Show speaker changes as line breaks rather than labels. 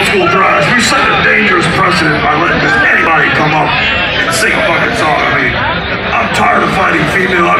school drives. We set a dangerous precedent by letting just anybody come up and sing a fucking song. I mean, I'm tired of fighting female